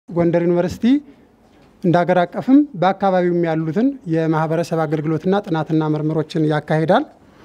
ጎንደር ዩኒቨርሲቲ እንዳገር አቀፍም በአካባቢውም ያሉትን የማህበረሰብ አገልግሎትና ጥናትና ምርምሮችን ያካሂዳል።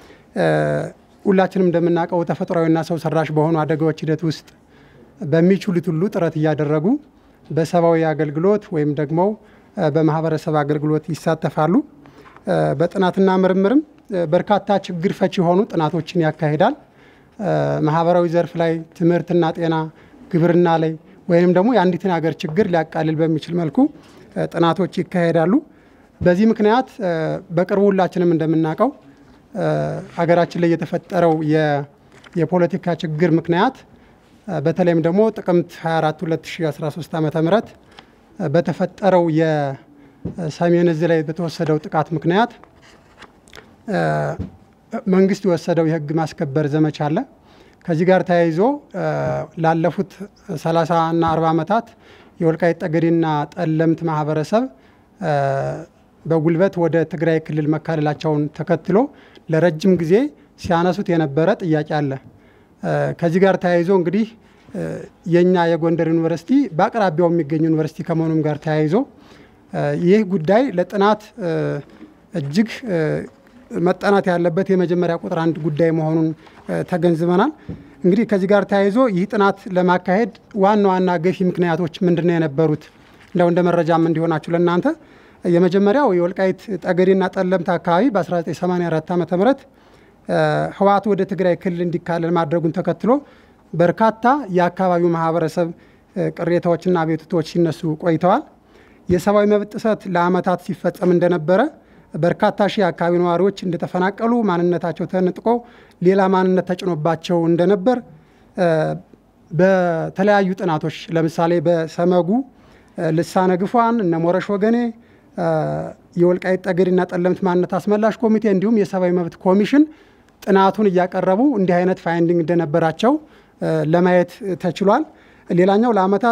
ሁላችንም እንደምናውቀው ተፈጥሯዊና ሰው ሰራሽ በሆኑ አደጋዎች ሂደት ውስጥ በሚችሉት ሁሉ ጥረት እያደረጉ በሰብአዊ አገልግሎት ወይም ደግሞ በማህበረሰብ አገልግሎት ይሳተፋሉ። በጥናትና ምርምርም በርካታ ችግር ፈቺ የሆኑ ጥናቶችን ያካሂዳል። ማህበራዊ ዘርፍ ላይ፣ ትምህርትና ጤና፣ ግብርና ላይ ወይም ደግሞ የአንዲትን ሀገር ችግር ሊያቃልል በሚችል መልኩ ጥናቶች ይካሄዳሉ። በዚህ ምክንያት በቅርቡ ሁላችንም እንደምናውቀው ሀገራችን ላይ የተፈጠረው የፖለቲካ ችግር ምክንያት በተለይም ደግሞ ጥቅምት 24 2013 ዓ.ም በተፈጠረው የሰሜን ዕዝ ላይ በተወሰደው ጥቃት ምክንያት መንግስት የወሰደው የህግ ማስከበር ዘመቻ አለ። ከዚህ ጋር ተያይዞ ላለፉት 30 እና 40 ዓመታት የወልቃይት ጠገዴና ጠለምት ማህበረሰብ በጉልበት ወደ ትግራይ ክልል መካለላቸውን ተከትሎ ለረጅም ጊዜ ሲያነሱት የነበረ ጥያቄ አለ። ከዚህ ጋር ተያይዞ እንግዲህ የኛ የጎንደር ዩኒቨርሲቲ በአቅራቢያው የሚገኝ ዩኒቨርሲቲ ከመሆኑም ጋር ተያይዞ ይህ ጉዳይ ለጥናት እጅግ መጠናት ያለበት የመጀመሪያ ቁጥር 1 ጉዳይ መሆኑን ተገንዝበናል። እንግዲህ ከዚህ ጋር ተያይዞ ይህ ጥናት ለማካሄድ ዋና ገፊ ምክንያቶች ምንድነው የነበሩት? እንደው እንደ መረጃም እንዲሆናችሁ ለእናንተ የመጀመሪያው የወልቃይት ጠገዴና ጠለምት አካባቢ በ1984 ዓ.ም ህወሓት ወደ ትግራይ ክልል እንዲካለል ማድረጉን ተከትሎ በርካታ የአካባቢው ማህበረሰብ ቅሬታዎችና አቤቱታዎች ሲነሱ ቆይተዋል። የሰብአዊ መብት ጥሰት ለዓመታት ሲፈጸም እንደነበረ፣ በርካታ ሺህ የአካባቢ ነዋሪዎች እንደተፈናቀሉ፣ ማንነታቸው ተነጥቆ ሌላ ማንነት ተጭኖባቸው እንደነበር በተለያዩ ጥናቶች ለምሳሌ በሰመጉ፣ ልሳነ ግፏን፣ እነ ሞረሽ ወገኔ፣ የወልቃይት ጠገዴና ጠለምት ማንነት አስመላሽ ኮሚቴ እንዲሁም የሰብአዊ መብት ኮሚሽን ጥናቱን እያቀረቡ እንዲህ አይነት ፋይንዲንግ እንደነበራቸው ለማየት ተችሏል። ሌላኛው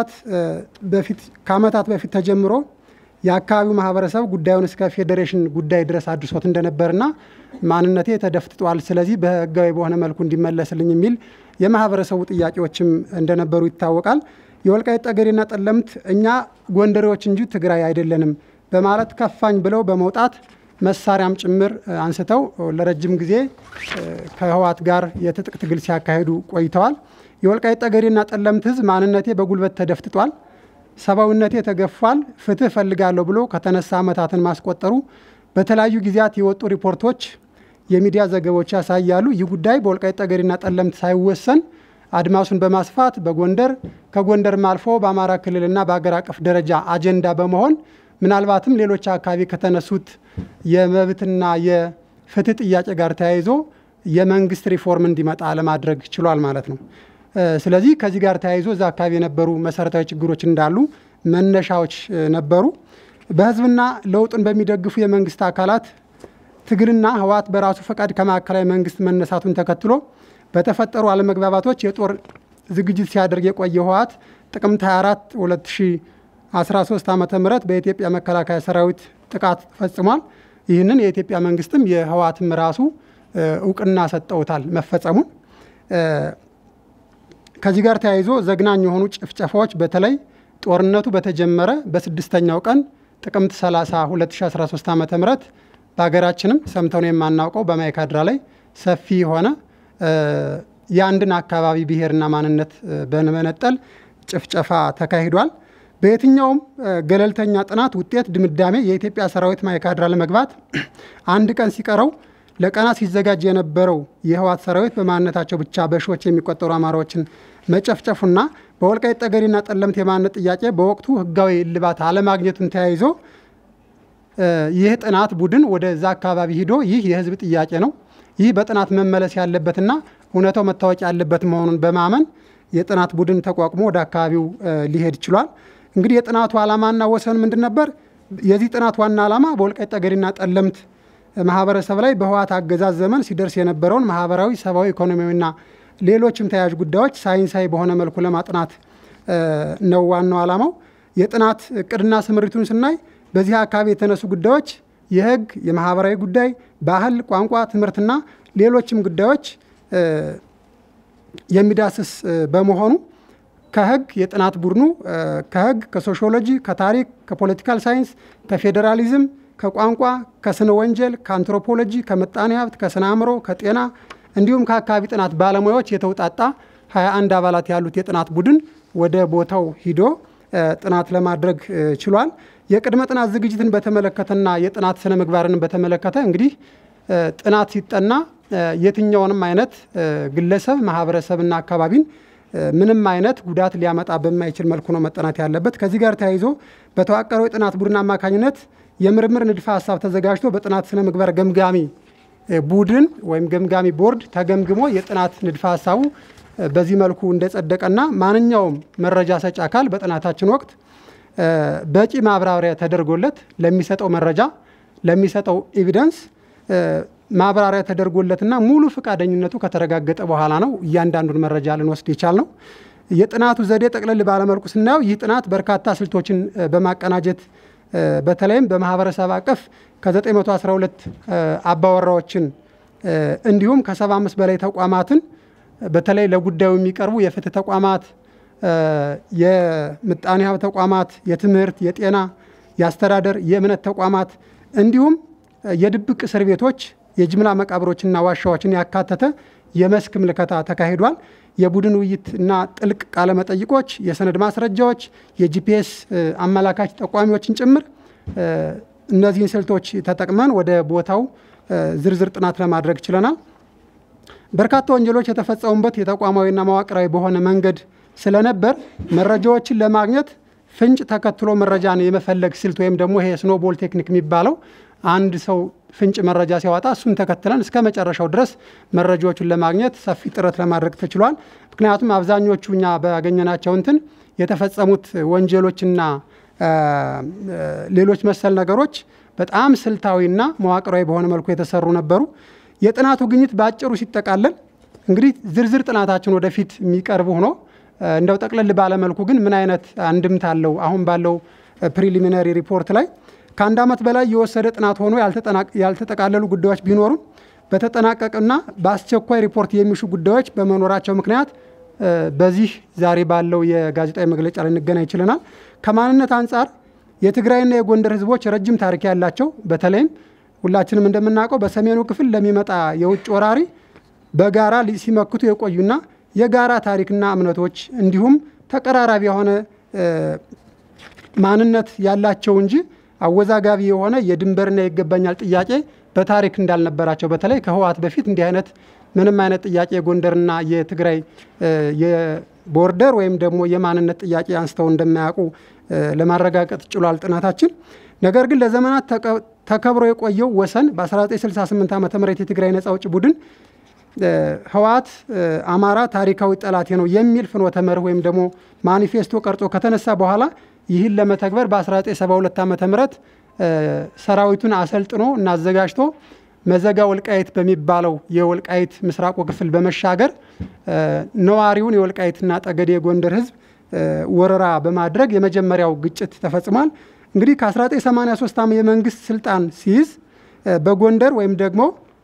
ከዓመታት በፊት ተጀምሮ የአካባቢው ማህበረሰብ ጉዳዩን እስከ ፌዴሬሽን ጉዳይ ድረስ አድርሶት እንደነበርና ማንነቴ ተደፍጥጧል፣ ስለዚህ በህጋዊ በሆነ መልኩ እንዲመለስልኝ የሚል የማህበረሰቡ ጥያቄዎችም እንደነበሩ ይታወቃል። የወልቃይት ጠገዴና ጠለምት እኛ ጎንደሬዎች እንጂ ትግራይ አይደለንም በማለት ከፋኝ ብለው በመውጣት መሳሪያም ጭምር አንስተው ለረጅም ጊዜ ከህወሓት ጋር የትጥቅ ትግል ሲያካሂዱ ቆይተዋል። የወልቃይት ጠገዴና ጠለምት ህዝብ ማንነቴ በጉልበት ተደፍጥጧል፣ ሰብአዊነቴ ተገፏል፣ ፍትህ ፈልጋለሁ ብሎ ከተነሳ ዓመታትን ማስቆጠሩ በተለያዩ ጊዜያት የወጡ ሪፖርቶች፣ የሚዲያ ዘገቦች ያሳያሉ። ይህ ጉዳይ በወልቃይት ጠገዴና ጠለምት ሳይወሰን አድማሱን በማስፋት በጎንደር ከጎንደርም አልፎ በአማራ ክልልና በአገር አቀፍ ደረጃ አጀንዳ በመሆን ምናልባትም ሌሎች አካባቢ ከተነሱት የመብትና የፍትህ ጥያቄ ጋር ተያይዞ የመንግስት ሪፎርም እንዲመጣ ለማድረግ ችሏል ማለት ነው። ስለዚህ ከዚህ ጋር ተያይዞ እዛ አካባቢ የነበሩ መሰረታዊ ችግሮች እንዳሉ መነሻዎች ነበሩ። በህዝብና ለውጥን በሚደግፉ የመንግስት አካላት ትግልና ህወሓት በራሱ ፈቃድ ከማዕከላዊ መንግስት መነሳቱን ተከትሎ በተፈጠሩ አለመግባባቶች የጦር ዝግጅት ሲያደርግ የቆየ ህወሓት ጥቅምት 24 2013 ዓ.ም በኢትዮጵያ መከላከያ ሰራዊት ጥቃት ፈጽሟል። ይህንን የኢትዮጵያ መንግስትም የህወሓትም ራሱ እውቅና ሰጠውታል መፈጸሙን። ከዚህ ጋር ተያይዞ ዘግናኝ የሆኑ ጭፍጨፋዎች በተለይ ጦርነቱ በተጀመረ በ6ኛው ቀን ጥቅምት 30 2013 ዓ.ም በሀገራችንም ሰምተው የማናውቀው በማይካድራ ላይ ሰፊ የሆነ የአንድን አካባቢ ብሔርና ማንነት በመነጠል ጭፍጨፋ ተካሂዷል። በየትኛውም ገለልተኛ ጥናት ውጤት ድምዳሜ የኢትዮጵያ ሰራዊት ማይካድራ ለመግባት አንድ ቀን ሲቀረው ለቀናት ሲዘጋጅ የነበረው የህወሓት ሰራዊት በማንነታቸው ብቻ በሺዎች የሚቆጠሩ አማራዎችን መጨፍጨፉና በወልቃይት ጠገዴና ጠለምት የማንነት ጥያቄ በወቅቱ ህጋዊ እልባት አለማግኘቱን ተያይዞ ይህ ጥናት ቡድን ወደዛ አካባቢ ሂዶ ይህ የህዝብ ጥያቄ ነው፣ ይህ በጥናት መመለስ ያለበትና እውነታው መታወቅ ያለበት መሆኑን በማመን የጥናት ቡድን ተቋቁሞ ወደ አካባቢው ሊሄድ ችሏል። እንግዲህ የጥናቱ ዓላማና ወሰን ምንድን ነበር? የዚህ ጥናት ዋና ዓላማ በወልቃይት ጠገዴና ጠለምት ማህበረሰብ ላይ በህወሓት አገዛዝ ዘመን ሲደርስ የነበረውን ማህበራዊ፣ ሰብአዊ፣ ኢኮኖሚያዊና ሌሎችም ተያያዥ ጉዳዮች ሳይንሳዊ በሆነ መልኩ ለማጥናት ነው ዋናው ዓላማው። የጥናት እቅድና ስምሪቱን ስናይ በዚህ አካባቢ የተነሱ ጉዳዮች የህግ፣ የማህበራዊ ጉዳይ፣ ባህል፣ ቋንቋ፣ ትምህርትና ሌሎችም ጉዳዮች የሚዳስስ በመሆኑ ከህግ የጥናት ቡድኑ ከህግ ከሶሺዮሎጂ ከታሪክ ከፖለቲካል ሳይንስ ከፌዴራሊዝም ከቋንቋ ከስነ ወንጀል ከአንትሮፖሎጂ ከምጣኔ ሀብት ከስነ አእምሮ ከጤና እንዲሁም ከአካባቢ ጥናት ባለሙያዎች የተውጣጣ 21 አባላት ያሉት የጥናት ቡድን ወደ ቦታው ሂዶ ጥናት ለማድረግ ችሏል። የቅድመ ጥናት ዝግጅትን በተመለከተና የጥናት ስነ ምግባርን በተመለከተ እንግዲህ ጥናት ሲጠና የትኛውንም አይነት ግለሰብ ማህበረሰብና አካባቢን ምንም አይነት ጉዳት ሊያመጣ በማይችል መልኩ ነው መጠናት ያለበት። ከዚህ ጋር ተያይዞ በተዋቀረው የጥናት ቡድን አማካኝነት የምርምር ንድፈ ሀሳብ ተዘጋጅቶ በጥናት ስነ ምግባር ገምጋሚ ቡድን ወይም ገምጋሚ ቦርድ ተገምግሞ የጥናት ንድፈ ሀሳቡ በዚህ መልኩ እንደጸደቀና ማንኛውም መረጃ ሰጪ አካል በጥናታችን ወቅት በቂ ማብራሪያ ተደርጎለት ለሚሰጠው መረጃ ለሚሰጠው ኤቪደንስ ማብራሪያ ተደርጎለትና ሙሉ ፈቃደኝነቱ ከተረጋገጠ በኋላ ነው እያንዳንዱን መረጃ ልንወስድ ይቻላል። የጥናቱ ዘዴ ጠቅለል ባለመልኩ ስናየው ይህ ጥናት በርካታ ስልቶችን በማቀናጀት በተለይም በማህበረሰብ አቀፍ ከ912 አባወራዎችን እንዲሁም ከ75 በላይ ተቋማትን በተለይ ለጉዳዩ የሚቀርቡ የፍትህ ተቋማት፣ የምጣኔ ሀብት ተቋማት፣ የትምህርት፣ የጤና፣ የአስተዳደር፣ የእምነት ተቋማት እንዲሁም የድብቅ እስር ቤቶች፣ የጅምላ መቃብሮችና ዋሻዎችን ያካተተ የመስክ ምልከታ ተካሂዷል። የቡድን ውይይትና ጥልቅ ቃለ መጠይቆች፣ የሰነድ ማስረጃዎች፣ የጂፒኤስ አመላካች ጠቋሚዎችን ጭምር እነዚህን ስልቶች ተጠቅመን ወደ ቦታው ዝርዝር ጥናት ለማድረግ ችለናል። በርካታ ወንጀሎች የተፈጸሙበት የተቋማዊና መዋቅራዊ በሆነ መንገድ ስለነበር መረጃዎችን ለማግኘት ፍንጭ ተከትሎ መረጃን የመፈለግ ስልት ወይም ደግሞ ይሄ ስኖቦል ቴክኒክ የሚባለው አንድ ሰው ፍንጭ መረጃ ሲያወጣ እሱን ተከትለን እስከ መጨረሻው ድረስ መረጃዎችን ለማግኘት ሰፊ ጥረት ለማድረግ ተችሏል። ምክንያቱም አብዛኞቹ እኛ ባገኘናቸው እንትን የተፈጸሙት ወንጀሎችና ሌሎች መሰል ነገሮች በጣም ስልታዊና መዋቅራዊ በሆነ መልኩ የተሰሩ ነበሩ። የጥናቱ ግኝት በአጭሩ ሲጠቃለል እንግዲህ ዝርዝር ጥናታችን ወደፊት የሚቀርብ ሆኖ እንደው ጠቅለል ባለ መልኩ ግን ምን አይነት አንድምታ አለው አሁን ባለው ፕሪሊሚናሪ ሪፖርት ላይ ከአንድ ዓመት በላይ የወሰደ ጥናት ሆኖ ያልተጠቃለሉ ጉዳዮች ቢኖሩም በተጠናቀቀና በአስቸኳይ ሪፖርት የሚሹ ጉዳዮች በመኖራቸው ምክንያት በዚህ ዛሬ ባለው የጋዜጣዊ መግለጫ ላይ እንገናኝ ይችላል። ከማንነት አንጻር የትግራይና የጎንደር ህዝቦች ረጅም ታሪክ ያላቸው በተለይም ሁላችንም እንደምናውቀው በሰሜኑ ክፍል ለሚመጣ የውጭ ወራሪ በጋራ ሲመክቱ የቆዩና የጋራ ታሪክና እምነቶች እንዲሁም ተቀራራቢ የሆነ ማንነት ያላቸው እንጂ አወዛጋቢ የሆነ የድንበርና ይገባኛል ጥያቄ በታሪክ እንዳልነበራቸው በተለይ ከህወሓት በፊት እንዲህ አይነት ምንም አይነት ጥያቄ የጎንደርና የትግራይ የቦርደር ወይም ደግሞ የማንነት ጥያቄ አንስተው እንደማያውቁ ለማረጋገጥ ችሏል ጥናታችን። ነገር ግን ለዘመናት ተከብሮ የቆየው ወሰን በ1968 ዓ.ም የትግራይ ነፃ አውጪ ቡድን ህወሓት አማራ ታሪካዊ ጠላቴ ነው የሚል ፍኖተ መርህ ወይም ደግሞ ማኒፌስቶ ቀርጾ ከተነሳ በኋላ ይህን ለመተግበር በ1972 ዓ.ም ሰራዊቱን አሰልጥኖ እና አዘጋጅቶ መዘጋ ወልቃይት በሚባለው የወልቃይት ምስራቁ ክፍል በመሻገር ነዋሪውን የወልቃይትና ጠገዴ የጎንደር ህዝብ ወረራ በማድረግ የመጀመሪያው ግጭት ተፈጽሟል። እንግዲህ ከ1983 ዓ.ም የመንግስት ስልጣን ሲይዝ በጎንደር ወይም ደግሞ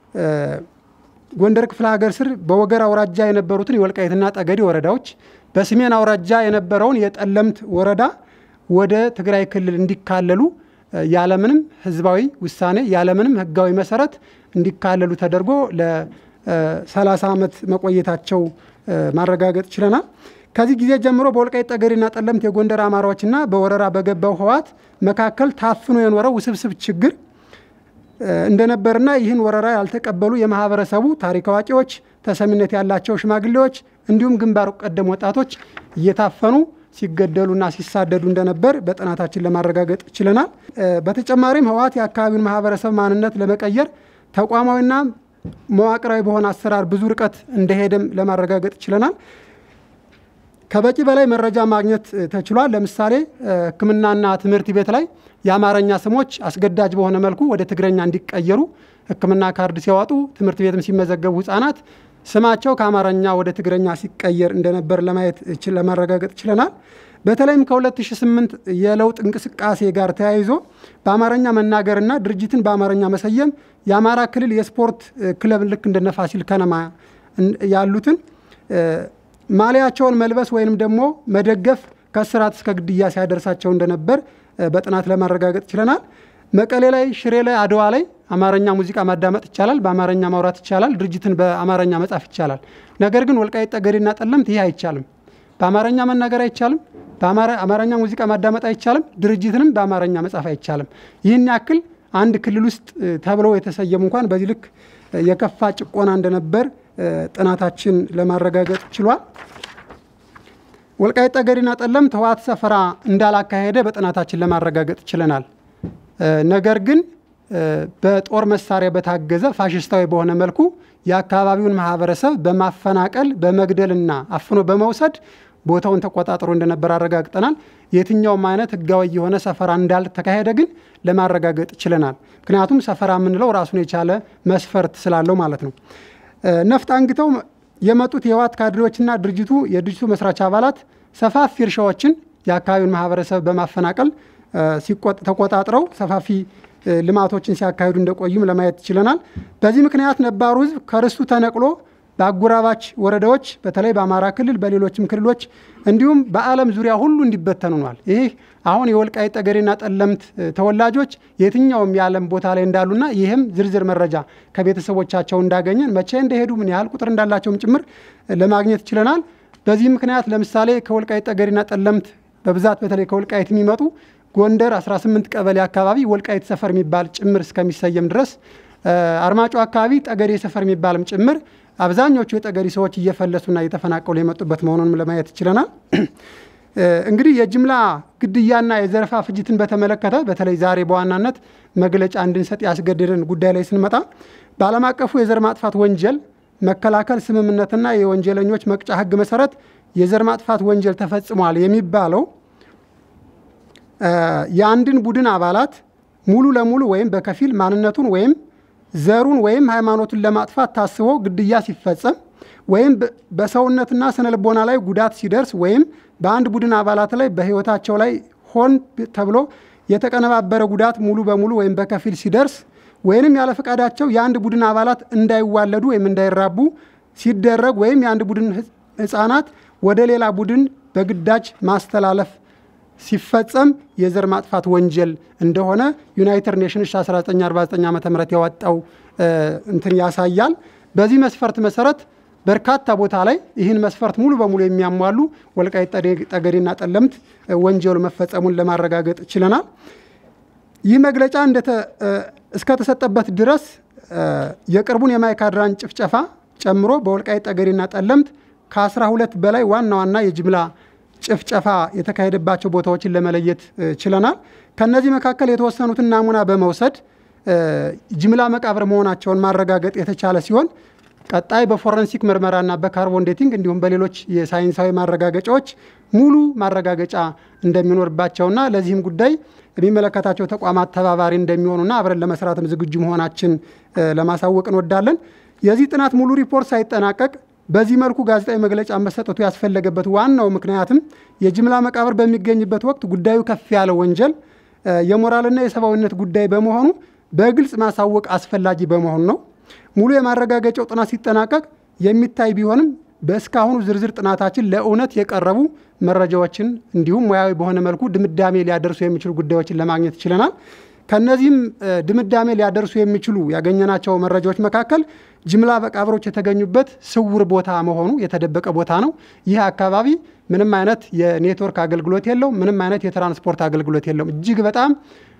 ጎንደር ክፍለ ሀገር ስር በወገር አውራጃ የነበሩትን የወልቃይትና ጠገዴ ወረዳዎች በሰሜን አውራጃ የነበረውን የጠለምት ወረዳ ወደ ትግራይ ክልል እንዲካለሉ ያለምንም ህዝባዊ ውሳኔ ያለምንም ህጋዊ መሰረት እንዲካለሉ ተደርጎ ለ30 ዓመት መቆየታቸው ማረጋገጥ ችለናል። ከዚህ ጊዜ ጀምሮ በወልቃይት ጠገዴና ጠለምት የጎንደር አማራዎችና በወረራ በገባው ህወሓት መካከል ታፍኖ የኖረው ውስብስብ ችግር እንደነበርና ይህን ወረራ ያልተቀበሉ የማህበረሰቡ ታሪክ አዋቂዎች፣ ተሰሚነት ያላቸው ሽማግሌዎች እንዲሁም ግንባር ቀደም ወጣቶች እየታፈኑ ሲገደሉና ሲሳደዱ እንደነበር በጥናታችን ለማረጋገጥ ችለናል። በተጨማሪም ህወሓት የአካባቢውን ማህበረሰብ ማንነት ለመቀየር ተቋማዊና መዋቅራዊ በሆነ አሰራር ብዙ ርቀት እንደሄደም ለማረጋገጥ ችለናል። ከበቂ በላይ መረጃ ማግኘት ተችሏል። ለምሳሌ ህክምናና ትምህርት ቤት ላይ የአማርኛ ስሞች አስገዳጅ በሆነ መልኩ ወደ ትግረኛ እንዲቀየሩ ህክምና ካርድ ሲያወጡ ትምህርት ቤትም ሲመዘገቡ ህፃናት ስማቸው ከአማርኛ ወደ ትግረኛ ሲቀየር እንደነበር ለማረጋገጥ ችለናል። በተለይም ከ2008 የለውጥ እንቅስቃሴ ጋር ተያይዞ በአማርኛ መናገርና ድርጅትን በአማርኛ መሰየም የአማራ ክልል የስፖርት ክለብ ልክ እንደነ ፋሲል ከነማ ያሉትን ማሊያቸውን መልበስ ወይንም ደግሞ መደገፍ ከስራት እስከ ግድያ ሲያደርሳቸው እንደነበር በጥናት ለማረጋገጥ ችለናል። መቀሌ ላይ፣ ሽሬ ላይ፣ አድዋ ላይ አማርኛ ሙዚቃ ማዳመጥ ይቻላል፣ በአማርኛ ማውራት ይቻላል፣ ድርጅትን በአማርኛ መጻፍ ይቻላል። ነገር ግን ወልቃይት ጠገዴና ጠለምት ይህ አይቻልም። በአማርኛ መናገር አይቻልም፣ በአማርኛ ሙዚቃ ማዳመጥ አይቻልም፣ ድርጅትንም በአማርኛ መጻፍ አይቻልም። ይህን ያክል አንድ ክልል ውስጥ ተብለው የተሰየሙ እንኳን በዚህ ልክ የከፋ ጭቆና እንደነበር ጥናታችን ለማረጋገጥ ችሏል። ወልቃይት ጠገዴና ጠለምት ህወሓት ሰፈራ እንዳላካሄደ በጥናታችን ለማረጋገጥ ችለናል። ነገር ግን በጦር መሳሪያ በታገዘ ፋሽስታዊ በሆነ መልኩ የአካባቢውን ማህበረሰብ በማፈናቀል በመግደልና አፍኖ በመውሰድ ቦታውን ተቆጣጥሮ እንደነበር አረጋግጠናል። የትኛውም አይነት ህጋዊ የሆነ ሰፈራ እንዳልተካሄደ ግን ለማረጋገጥ ችለናል። ምክንያቱም ሰፈራ የምንለው ራሱን የቻለ መስፈርት ስላለው ማለት ነው። ነፍጥ አንግተው የመጡት የህወሓት ካድሬዎችና የድርጅቱ መስራች አባላት ሰፋፊ እርሻዎችን የአካባቢውን ማህበረሰብ በማፈናቀል ተቆጣጥረው ሰፋፊ ልማቶችን ሲያካሂዱ እንደቆዩም ለማየት ችለናል። በዚህ ምክንያት ነባሩ ህዝብ ከርስቱ ተነቅሎ በአጎራባች ወረዳዎች በተለይ በአማራ ክልል በሌሎችም ክልሎች እንዲሁም በዓለም ዙሪያ ሁሉ እንዲበተኑ ሆኗል። ይህ አሁን የወልቃይት ጠገዴና ጠለምት ተወላጆች የትኛውም የዓለም ቦታ ላይ እንዳሉና ይህም ዝርዝር መረጃ ከቤተሰቦቻቸው እንዳገኘን መቼ እንደሄዱ ምን ያህል ቁጥር እንዳላቸውም ጭምር ለማግኘት ችለናል። በዚህ ምክንያት ለምሳሌ ከወልቃይት ጠገዴና ጠለምት በብዛት በተለይ ከወልቃይት የሚመጡ ጎንደር 18 ቀበሌ አካባቢ ወልቃይት ሰፈር የሚባል ጭምር እስከሚሰየም ድረስ አርማጮ አካባቢ ጠገዴ ሰፈር የሚባልም ጭምር አብዛኞቹ የጠገዴ ሰዎች እየፈለሱና እየተፈናቀሉ የመጡበት መሆኑንም ለማየት ችለናል። እንግዲህ የጅምላ ግድያና የዘረፋ ፍጅትን በተመለከተ በተለይ ዛሬ በዋናነት መግለጫ እንድንሰጥ ያስገደደን ጉዳይ ላይ ስንመጣ በዓለም አቀፉ የዘር ማጥፋት ወንጀል መከላከል ስምምነትና የወንጀለኞች መቅጫ ህግ መሰረት የዘር ማጥፋት ወንጀል ተፈጽሟል የሚባለው የአንድን ቡድን አባላት ሙሉ ለሙሉ ወይም በከፊል ማንነቱን ወይም ዘሩን ወይም ሃይማኖቱን ለማጥፋት ታስቦ ግድያ ሲፈጸም ወይም በሰውነትና ስነልቦና ላይ ጉዳት ሲደርስ ወይም በአንድ ቡድን አባላት ላይ በህይወታቸው ላይ ሆን ተብሎ የተቀነባበረ ጉዳት ሙሉ በሙሉ ወይም በከፊል ሲደርስ ወይንም ያለ ፈቃዳቸው የአንድ ቡድን አባላት እንዳይዋለዱ ወይም እንዳይራቡ ሲደረግ ወይም የአንድ ቡድን ህፃናት ወደ ሌላ ቡድን በግዳጅ ማስተላለፍ ሲፈጸም የዘር ማጥፋት ወንጀል እንደሆነ ዩናይትድ ኔሽንስ 1949 ዓ.ም ያወጣው እንትን ያሳያል። በዚህ መስፈርት መሰረት በርካታ ቦታ ላይ ይህን መስፈርት ሙሉ በሙሉ የሚያሟሉ ወልቃይት ጠገዴና ጠለምት ወንጀሉ መፈጸሙን ለማረጋገጥ ችለናል። ይህ መግለጫ እስከተሰጠበት ድረስ የቅርቡን የማይካድራን ጭፍጨፋ ጨምሮ በወልቃይት ጠገዴና ጠለምት ከ12 በላይ ዋና ዋና የጅምላ ጭፍጨፋ የተካሄደባቸው ቦታዎችን ለመለየት ችለናል። ከነዚህ መካከል የተወሰኑትን ናሙና በመውሰድ ጅምላ መቃብር መሆናቸውን ማረጋገጥ የተቻለ ሲሆን ቀጣይ በፎረንሲክ ምርመራና በካርቦን ዴቲንግ እንዲሁም በሌሎች የሳይንሳዊ ማረጋገጫዎች ሙሉ ማረጋገጫ እንደሚኖርባቸውና ለዚህም ጉዳይ የሚመለከታቸው ተቋማት ተባባሪ እንደሚሆኑና አብረን ለመስራትም ዝግጁ መሆናችን ለማሳወቅ እንወዳለን። የዚህ ጥናት ሙሉ ሪፖርት ሳይጠናቀቅ በዚህ መልኩ ጋዜጣዊ መግለጫ መሰጠቱ ያስፈለገበት ዋናው ምክንያትም የጅምላ መቃብር በሚገኝበት ወቅት ጉዳዩ ከፍ ያለ ወንጀል የሞራልና የሰብአዊነት ጉዳይ በመሆኑ በግልጽ ማሳወቅ አስፈላጊ በመሆኑ ነው። ሙሉ የማረጋገጫው ጥናት ሲጠናቀቅ የሚታይ ቢሆንም በእስካሁኑ ዝርዝር ጥናታችን ለእውነት የቀረቡ መረጃዎችን እንዲሁም ሙያዊ በሆነ መልኩ ድምዳሜ ሊያደርሱ የሚችሉ ጉዳዮችን ለማግኘት ችለናል። ከነዚህም ድምዳሜ ሊያደርሱ የሚችሉ ያገኘናቸው መረጃዎች መካከል ጅምላ መቃብሮች የተገኙበት ስውር ቦታ መሆኑ የተደበቀ ቦታ ነው። ይህ አካባቢ ምንም አይነት የኔትወርክ አገልግሎት የለውም፣ ምንም አይነት የትራንስፖርት አገልግሎት የለውም። እጅግ በጣም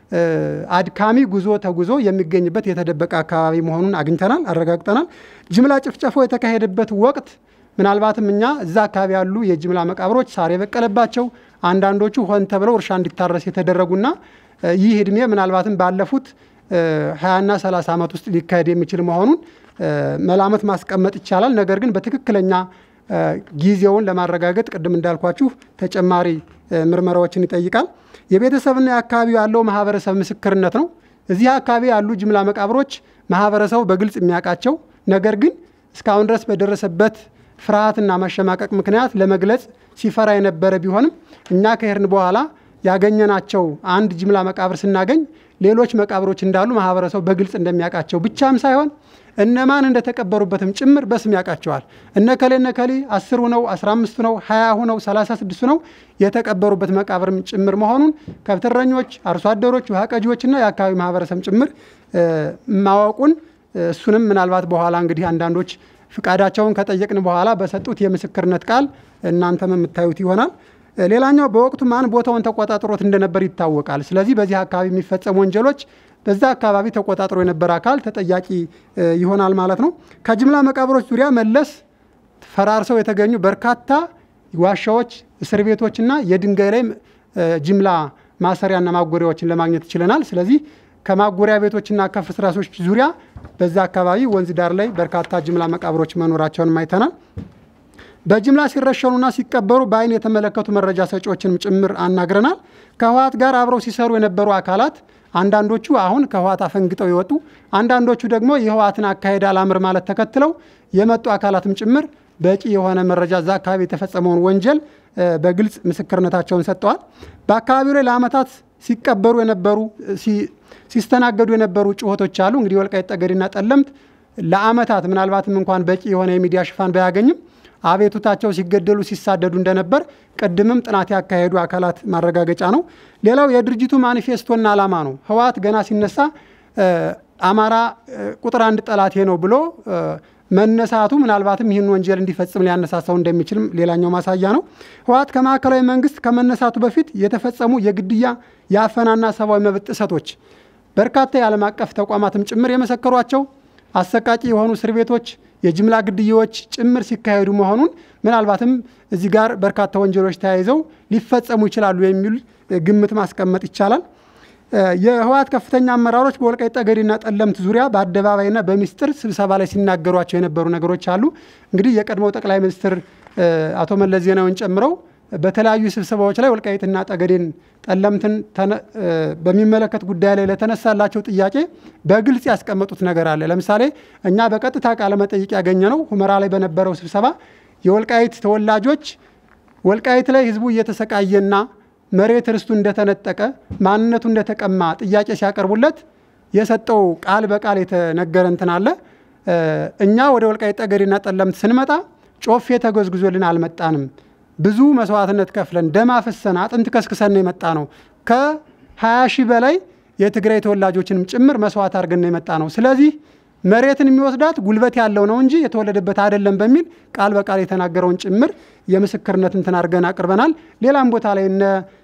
አድካሚ ጉዞ ተጉዞ የሚገኝበት የተደበቀ አካባቢ መሆኑን አግኝተናል፣ አረጋግጠናል። ጅምላ ጭፍጨፋው የተካሄደበት ወቅት ምናልባትም እኛ እዛ አካባቢ ያሉ የጅምላ መቃብሮች ሳር የበቀለባቸው አንዳንዶቹ ሆን ተብለው እርሻ እንዲታረስ የተደረጉና ይህ እድሜ ምናልባትም ባለፉት 20ና 30 ዓመት ውስጥ ሊካሄድ የሚችል መሆኑን መላመት ማስቀመጥ ይቻላል። ነገር ግን በትክክለኛ ጊዜውን ለማረጋገጥ ቅድም እንዳልኳችሁ ተጨማሪ ምርመራዎችን ይጠይቃል። የቤተሰብና የአካባቢው ያለው ማህበረሰብ ምስክርነት ነው። እዚህ አካባቢ ያሉ ጅምላ መቃብሮች ማህበረሰቡ በግልጽ የሚያውቃቸው ነገር ግን እስካሁን ድረስ በደረሰበት ፍርሃትና መሸማቀቅ ምክንያት ለመግለጽ ሲፈራ የነበረ ቢሆንም እኛ ከሄድን በኋላ ያገኘናቸው አንድ ጅምላ መቃብር ስናገኝ ሌሎች መቃብሮች እንዳሉ ማህበረሰቡ በግልጽ እንደሚያውቃቸው ብቻም ሳይሆን እነማን እንደተቀበሩበትም ጭምር በስም ያውቃቸዋል። እነከሌ 10 ነው 15 ነው 20 ነው 36 ነው የተቀበሩበት መቃብርም ጭምር መሆኑን ከብትረኞች፣ አርሶ አደሮች፣ ውሃ ቀጂዎችና የአካባቢ ማህበረሰብ ጭምር ማወቁን እሱንም ምናልባት በኋላ እንግዲህ አንዳንዶች ፍቃዳቸውን ከጠየቅን በኋላ በሰጡት የምስክርነት ቃል እናንተም የምታዩት ይሆናል። ሌላኛው በወቅቱ ማን ቦታውን ተቆጣጥሮት እንደነበር ይታወቃል። ስለዚህ በዚህ አካባቢ የሚፈጸሙ ወንጀሎች በዛ አካባቢ ተቆጣጥሮ የነበረ አካል ተጠያቂ ይሆናል ማለት ነው። ከጅምላ መቃብሮች ዙሪያ መለስ ፈራርሰው የተገኙ በርካታ ዋሻዎች፣ እስር ቤቶችና የድንጋይ ላይ ጅምላ ማሰሪያና ማጎሪያዎችን ለማግኘት ይችላል። ስለዚህ ከማጎሪያ ቤቶችና ከፍርስራሾች ዙሪያ በዛ አካባቢ ወንዝ ዳር ላይ በርካታ ጅምላ መቃብሮች መኖራቸውን አይተናል። በጅምላ ሲረሸኑና ሲቀበሩ በአይን የተመለከቱ መረጃ ሰጪዎችንም ጭምር አናግረናል። ከህወሓት ጋር አብረው ሲሰሩ የነበሩ አካላት አንዳንዶቹ አሁን ከህወሓት አፈንግጠው ይወጡ፣ አንዳንዶቹ ደግሞ የህወሓትን አካሄድ አላምር ማለት ተከትለው የመጡ አካላትም ጭምር በቂ የሆነ መረጃ እዛ አካባቢ የተፈጸመውን ወንጀል በግልጽ ምስክርነታቸውን ሰጥተዋል። በአካባቢው ላይ ለዓመታት ሲቀበሩ የነበሩ ሲስተናገዱ የነበሩ ጩኸቶች አሉ። እንግዲህ ወልቃይት ጠገዴና ጠለምት ለዓመታት ምናልባትም እንኳን በቂ የሆነ የሚዲያ ሽፋን ባያገኝም አቤቱታቸው ሲገደሉ ሲሳደዱ እንደነበር ቅድምም ጥናት ያካሄዱ አካላት ማረጋገጫ ነው። ሌላው የድርጅቱ ማኒፌስቶና ዓላማ ነው። ህወሓት ገና ሲነሳ አማራ ቁጥር 1 ጠላቴ ነው ብሎ መነሳቱ ምናልባትም ይህን ወንጀል እንዲፈጽም ሊያነሳሳው እንደሚችል ሌላኛው ማሳያ ነው። ህወሓት ከማዕከላዊ መንግስት ከመነሳቱ በፊት የተፈጸሙ የግድያ የአፈናና ሰብአዊ መብት ጥሰቶች በርካታ የዓለም አቀፍ ተቋማትም ጭምር የመሰከሯቸው አሰቃቂ የሆኑ እስር ቤቶች፣ የጅምላ ግድያዎች ጭምር ሲካሄዱ መሆኑን ምናልባትም እዚህ ጋር በርካታ ወንጀሎች ተያይዘው ሊፈጸሙ ይችላሉ የሚል ግምት ማስቀመጥ ይቻላል። የህወሓት ከፍተኛ አመራሮች በወልቃይት ጠገዴና ጠለምት ዙሪያ በአደባባይና በሚስጥር ስብሰባ ላይ ሲናገሯቸው የነበሩ ነገሮች አሉ። እንግዲህ የቀድሞው ጠቅላይ ሚኒስትር አቶ መለስ ዜናዊን ጨምረው በተለያዩ ስብሰባዎች ላይ ወልቃይትና ጠገዴን ጠለምትን በሚመለከት ጉዳይ ላይ ለተነሳላቸው ጥያቄ በግልጽ ያስቀመጡት ነገር አለ። ለምሳሌ እኛ በቀጥታ ቃለ መጠይቅ ያገኘነው ሁመራ ላይ በነበረው ስብሰባ የወልቃይት ተወላጆች ወልቃይት ላይ ህዝቡ እየተሰቃየና መሬት ርስቱ እንደተነጠቀ ማንነቱ እንደተቀማ ጥያቄ ሲያቀርቡለት የሰጠው ቃል በቃል የተነገረ እንትን አለ። እኛ ወደ ወልቃይት ጠገዴና ጠለምት ስንመጣ ጮፌ ተጎዝጉዞልን አልመጣንም። ብዙ መስዋዕትነት ከፍለን ደም አፍሰን አጥንት ከስክሰን ነው የመጣ ነው። ከ20 ሺህ በላይ የትግራይ ተወላጆችንም ጭምር መስዋዕት አድርገን ነው የመጣ ነው። ስለዚህ መሬትን የሚወስዳት ጉልበት ያለው ነው እንጂ የተወለደበት አይደለም በሚል ቃል በቃል የተናገረውን ጭምር የምስክርነት እንትን አድርገን አቅርበናል። ሌላም ቦታ ላይ እነ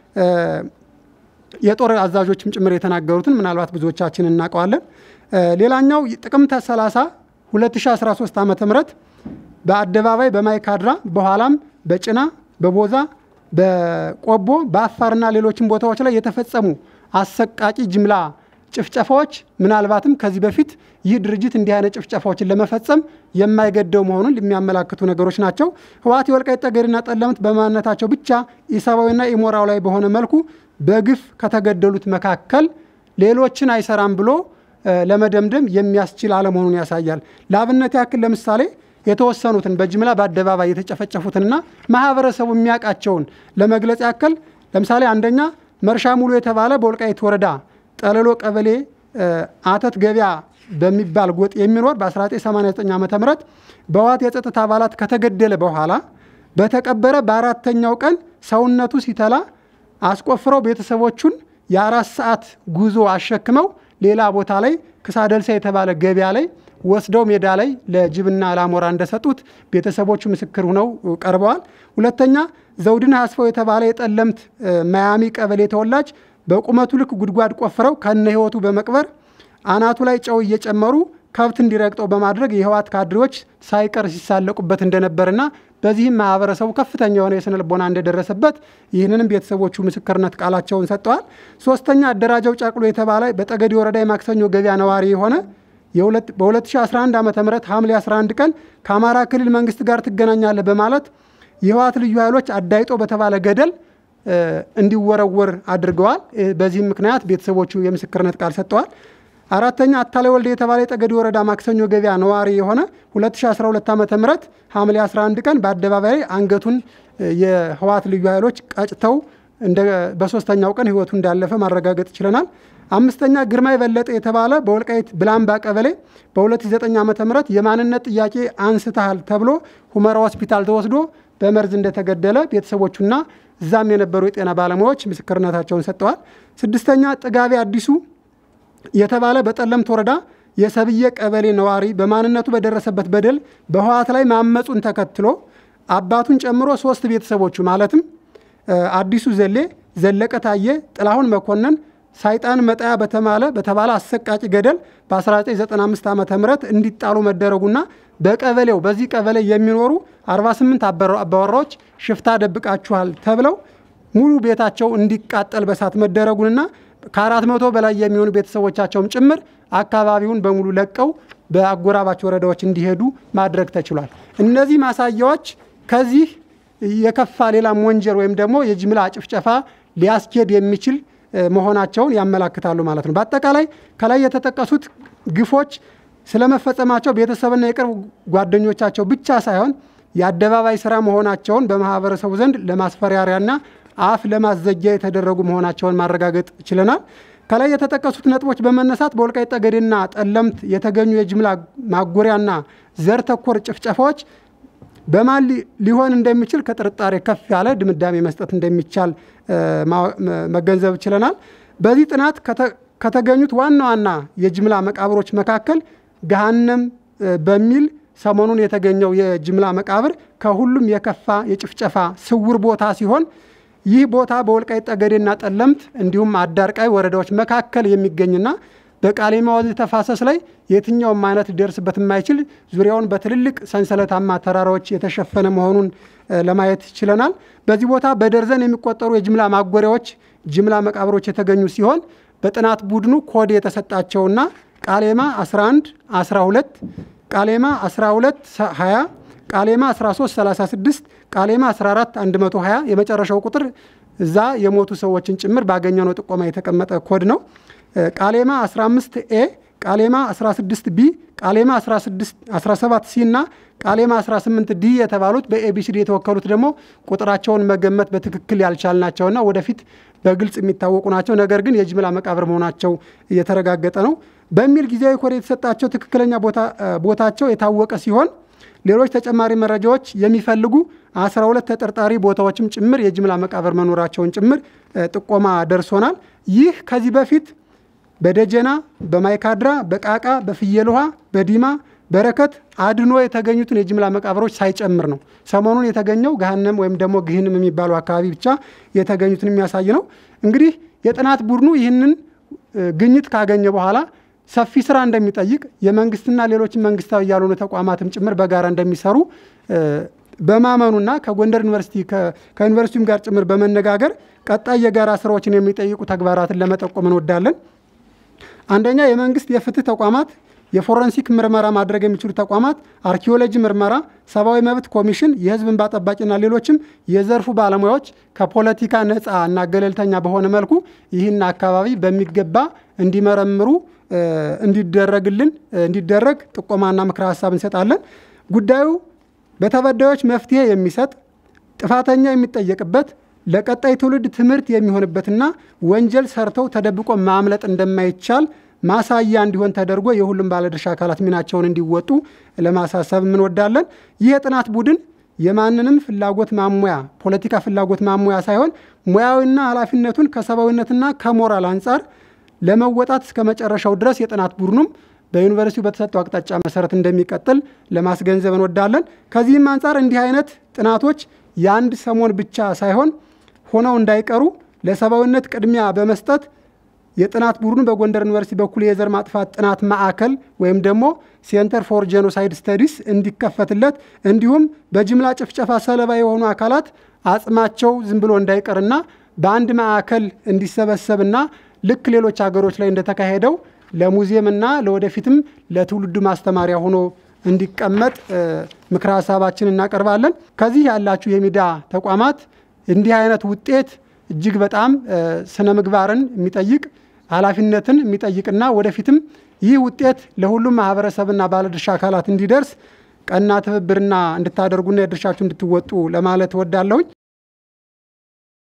የጦር አዛዦችም ጭምር የተናገሩትን ምናልባት ብዙዎቻችን እናውቀዋለን። ሌላኛው ጥቅምት 30 2013 ዓ.ም በአደባባይ በማይካድራ በኋላም በጭና በቦዛ በቆቦ በአፋርና ሌሎችም ቦታዎች ላይ የተፈጸሙ አሰቃቂ ጅምላ ጭፍጨፋዎች ምናልባትም ከዚህ በፊት ይህ ድርጅት እንዲህ አይነት ጭፍጨፋዎችን ለመፈጸም የማይገደው መሆኑን የሚያመላክቱ ነገሮች ናቸው። ህወሓት የወልቃይት ጠገዴና ጠለምት በማንነታቸው ብቻ ኢሰብአዊና ኢሞራላዊ በሆነ መልኩ በግፍ ከተገደሉት መካከል ሌሎችን አይሰራም ብሎ ለመደምደም የሚያስችል አለመሆኑን ያሳያል። ለአብነት ያክል ለምሳሌ የተወሰኑትን በጅምላ በአደባባይ የተጨፈጨፉትንና ማህበረሰቡ የሚያውቃቸውን ለመግለጽ ያክል ለምሳሌ አንደኛ መርሻ ሙሉ የተባለ በወልቃይት ወረዳ ጠለሎ ቀበሌ አተት ገበያ በሚባል ጎጥ የሚኖር በ1989 ዓ.ም በህወሓት የጸጥታ አባላት ከተገደለ በኋላ በተቀበረ በአራተኛው ቀን ሰውነቱ ሲተላ አስቆፍረው ቤተሰቦቹን የ4 ሰዓት ጉዞ አሸክመው ሌላ ቦታ ላይ ክሳደልሳ የተባለ ገበያ ላይ ወስደው ሜዳ ላይ ለጅብና ላሞራ እንደሰጡት ቤተሰቦቹ ምስክር ሆነው ቀርበዋል። ሁለተኛ ዘውድና አስፋው የተባለ የጠለምት ማያሚ ቀበሌ ተወላጅ በቁመቱ ልክ ጉድጓድ ቆፍረው ከነ ህይወቱ በመቅበር አናቱ ላይ ጨው እየጨመሩ ከብት እንዲረግጠው በማድረግ የህወሓት ካድሬዎች ሳይቀር ሲሳለቁበት እንደነበርና በዚህም ማህበረሰቡ ከፍተኛ የሆነ የስነ ልቦና እንደደረሰበት ይህንንም ቤተሰቦቹ ምስክርነት ቃላቸውን ሰጥተዋል። ሶስተኛ አደራጃው ጫቅሎ የተባለ በጠገዴ ወረዳ የማክሰኞ ገበያ ነዋሪ የሆነ በ2011 ዓ.ም ሐምሌ 11 ቀን ከአማራ ክልል መንግስት ጋር ትገናኛለህ በማለት የህወሓት ልዩ ኃይሎች አዳይጦ በተባለ ገደል እንዲወረወር አድርገዋል። በዚህም ምክንያት ቤተሰቦቹ የምስክርነት ቃል ሰጥተዋል። አራተኛ አታላይ ወልደ የተባለ የጠገዴ ወረዳ ማክሰኞ ገበያ ነዋሪ የሆነ 2012 ዓ.ም ሐምሌ 11 ቀን በአደባባይ አንገቱን የህወሓት ልዩ ኃይሎች ቀጭተው በሶስተኛው ቀን ህይወቱ እንዳለፈ ማረጋገጥ ችለናል። አምስተኛ ግርማይ በለጠ የተባለ በወልቃይት ብላምባ ቀበሌ በ2009 ዓ.ም የማንነት ጥያቄ አንስተሃል ተብሎ ሁመራ ሆስፒታል ተወስዶ በመርዝ እንደተገደለ ቤተሰቦቹና እዛም የነበሩ የጤና ባለሙያዎች ምስክርነታቸውን ሰጥተዋል። ስድስተኛ ጥጋቤ አዲሱ የተባለ በጠለምት ወረዳ የሰብየ ቀበሌ ነዋሪ በማንነቱ በደረሰበት በደል በህወሓት ላይ ማመጹን ተከትሎ አባቱን ጨምሮ 3 ቤተሰቦቹ ማለትም አዲሱ ዘሌ፣ ዘለቀ ታየ፣ ጥላሁን መኮንን ሳይጣን መጣያ በተባለ አሰቃቂ ገደል በ1995 ዓ.ም እንዲጣሉ መደረጉና በቀበሌው በዚህ ቀበሌ የሚኖሩ 48 አባወራዎች ሽፍታ ደብቃችኋል ተብለው ሙሉ ቤታቸው እንዲቃጠል በሳት መደረጉንና ከ400 በላይ የሚሆኑ ቤተሰቦቻቸውም ጭምር አካባቢውን በሙሉ ለቀው በአጎራባች ወረዳዎች እንዲሄዱ ማድረግ ተችሏል። እነዚህ ማሳያዎች ከዚህ የከፋ ሌላ ወንጀል ወይም ደግሞ የጅምላ ጭፍጨፋ ሊያስኬድ የሚችል መሆናቸውን ያመላክታሉ ማለት ነው። በአጠቃላይ ከላይ የተጠቀሱት ግፎች ስለመፈጸማቸው ቤተሰብና የቅርብ ጓደኞቻቸው ብቻ ሳይሆን የአደባባይ ስራ መሆናቸውን በማህበረሰቡ ዘንድ ለማስፈራሪያና አፍ ለማዘጊያ የተደረጉ መሆናቸውን ማረጋገጥ ችለናል። ከላይ የተጠቀሱት ነጥቦች በመነሳት በወልቃይት ጠገዴና ጠለምት የተገኙ የጅምላ ማጎሪያና ዘር ተኮር ጭፍጨፋዎች በማን ሊሆን እንደሚችል ከጥርጣሬ ከፍ ያለ ድምዳሜ መስጠት እንደሚቻል መገንዘብ ችለናል። በዚህ ጥናት ከተገኙት ዋና ዋና የጅምላ መቃብሮች መካከል ገሃነም በሚል ሰሞኑን የተገኘው የጅምላ መቃብር ከሁሉም የከፋ የጭፍጨፋ ስውር ቦታ ሲሆን ይህ ቦታ በወልቃይት ጠገዴና ጠለምት እንዲሁም አዳርቃይ ወረዳዎች መካከል የሚገኝና በቃሌማ ወንዝ ተፋሰስ ላይ የትኛውም አይነት ሊደርስበት የማይችል ዙሪያውን በትልልቅ ሰንሰለታማ ተራራዎች የተሸፈነ መሆኑን ለማየት ችለናል። በዚህ ቦታ በደርዘን የሚቆጠሩ የጅምላ ማጎሪያዎች ጅምላ መቃብሮች የተገኙ ሲሆን በጥናት ቡድኑ ኮድ የተሰጣቸውና ቃሌማ 11 12 ቃሌማ 12 20 ቃሌማ 13 36 ቃሌማ 14 120 የመጨረሻው ቁጥር እዛ የሞቱ ሰዎችን ጭምር ባገኘነው ጥቆማ የተቀመጠ ኮድ ነው። ቃሌማ 15 ኤ ቃሌማ 16 ቢ ቃሌማ 17 ሲ እና ቃሌማ 18 ዲ የተባሉት በኤቢሲዲ የተወከሉት ደግሞ ቁጥራቸውን መገመት በትክክል ያልቻልናቸውና ወደፊት በግልጽ የሚታወቁ ናቸው። ነገር ግን የጅምላ መቃብር መሆናቸው እየተረጋገጠ ነው በሚል ጊዜያዊ ኮድ የተሰጣቸው ትክክለኛ ቦታቸው የታወቀ ሲሆን ሌሎች ተጨማሪ መረጃዎች የሚፈልጉ 12 ተጠርጣሪ ቦታዎችም ጭምር የጅምላ መቃብር መኖራቸውን ጭምር ጥቆማ ደርሶናል። ይህ ከዚህ በፊት በደጀና በማይካድራ በቃቃ በፍየል ውሃ በዲማ በረከት አድኖ የተገኙትን የጅምላ መቃብሮች ሳይጨምር ነው። ሰሞኑን የተገኘው ገሃነም ወይም ደግሞ ግህንም የሚባለው አካባቢ ብቻ የተገኙትን የሚያሳይ ነው። እንግዲህ የጥናት ቡድኑ ይህንን ግኝት ካገኘ በኋላ ሰፊ ስራ እንደሚጠይቅ የመንግስትና ሌሎች መንግስታዊ ያልሆኑ ተቋማትም ጭምር በጋራ እንደሚሰሩ በማመኑና ከጎንደር ዩኒቨርሲቲ ከዩኒቨርሲቲውም ጋር ጭምር በመነጋገር ቀጣይ የጋራ ስራዎችን የሚጠይቁ ተግባራትን ለመጠቆም እንወዳለን። አንደኛ የመንግስት የፍትህ ተቋማት፣ የፎረንሲክ ምርመራ ማድረግ የሚችሉ ተቋማት፣ አርኪኦሎጂ ምርመራ፣ ሰብአዊ መብት ኮሚሽን፣ የህዝብ እንባ ጠባቂና ሌሎችም የዘርፉ ባለሙያዎች ከፖለቲካ ነፃ እና ገለልተኛ በሆነ መልኩ ይህን አካባቢ በሚገባ እንዲመረምሩ እንዲደረግ ጥቆማና ምክረ ሀሳብ እንሰጣለን። ጉዳዩ በተበዳዮች መፍትሄ የሚሰጥ ጥፋተኛ የሚጠየቅበት ለቀጣይ ትውልድ ትምህርት የሚሆንበትና ወንጀል ሰርተው ተደብቆ ማምለጥ እንደማይቻል ማሳያ እንዲሆን ተደርጎ የሁሉም ባለድርሻ አካላት ሚናቸውን እንዲወጡ ለማሳሰብ እንወዳለን። ይህ የጥናት ቡድን የማንንም ፍላጎት ማሙያ ፖለቲካ ፍላጎት ማሙያ ሳይሆን ሙያዊና ኃላፊነቱን ከሰብአዊነትና ከሞራል አንጻር ለመወጣት እስከ መጨረሻው ድረስ የጥናት ቡድኑም በዩኒቨርሲቲው በተሰጠው አቅጣጫ መሰረት እንደሚቀጥል ለማስገንዘብ እንወዳለን። ከዚህም አንጻር እንዲህ አይነት ጥናቶች የአንድ ሰሞን ብቻ ሳይሆን ሆነው እንዳይቀሩ ለሰብአዊነት ቅድሚያ በመስጠት የጥናት ቡድኑ በጎንደር ዩኒቨርሲቲ በኩል የዘር ማጥፋት ጥናት ማዕከል ወይም ደግሞ ሴንተር ፎር ጄኖሳይድ ስተዲስ እንዲከፈትለት እንዲሁም በጅምላ ጭፍጨፋ ሰለባ የሆኑ አካላት አጽማቸው ዝም ብሎ እንዳይቀርና በአንድ ማዕከል እንዲሰበሰብና ልክ ሌሎች ሀገሮች ላይ እንደተካሄደው ለሙዚየምና ለወደፊትም ለትውልዱ ማስተማሪያ ሆኖ እንዲቀመጥ ምክረ ሀሳባችን እናቀርባለን። ከዚህ ያላችሁ የሚዲያ ተቋማት እንዲህ አይነት ውጤት እጅግ በጣም ስነ ምግባርን የሚጠይቅ ኃላፊነትን የሚጠይቅና ወደፊትም ይህ ውጤት ለሁሉም ማህበረሰብና ባለድርሻ አካላት እንዲደርስ ቀና ትብብርና እንድታደርጉና የድርሻችሁ እንድትወጡ ለማለት እወዳለሁኝ።